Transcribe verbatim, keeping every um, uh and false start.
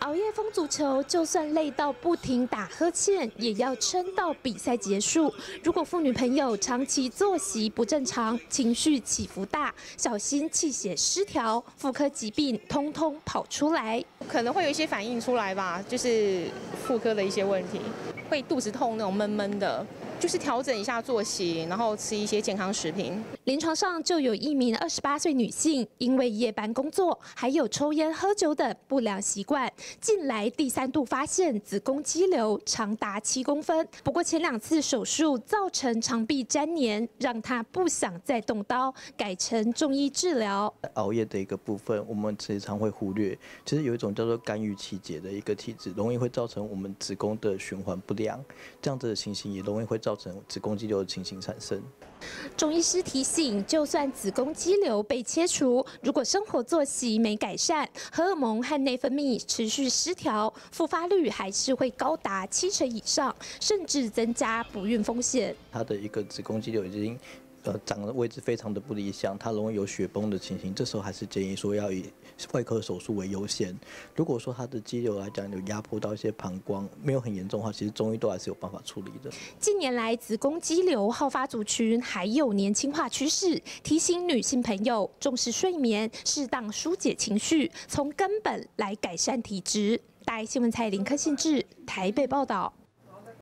熬夜疯足球，就算累到不停打呵欠，也要撑到比赛结束。如果妇女朋友长期作息不正常，情绪起伏大，小心气血失调，妇科疾病通通跑出来， 可能会有一些反应出来吧，就是妇科的一些问题，会肚子痛那种闷闷的。 就是调整一下作息，然后吃一些健康食品。 临床上就有一名二十八岁女性，因为夜班工作，还有抽烟喝酒等不良习惯，近来第三度发现子宫肌瘤长达七公分。不过前两次手术造成肠壁粘连，让她不想再动刀，改成中医治疗。 熬夜的一个部分，我们时常会忽略，其实有一种叫做肝郁气结的一个体质，容易会造成我们子宫的循环不良，这样子的情形也容易会造成子宫肌瘤的情形产生。 中医师提醒，就算子宫肌瘤被切除，如果生活作息没改善，荷尔蒙和内分泌持续失调，复发率还是会高达七成以上，甚至增加不孕风险。 它的一个子宫肌瘤已经。 呃，长的位置非常的不理想，它容易有血崩的情形，这时候还是建议说要以外科手术为优先。如果说它的肌瘤来讲有压迫到一些膀胱，没有很严重的话，其实中医都还是有办法处理的。 近年来，子宫肌瘤好发族群还有年轻化趋势，提醒女性朋友重视睡眠，适当疏解情绪，从根本来改善体质。大爱新闻蔡林科信志台北报道。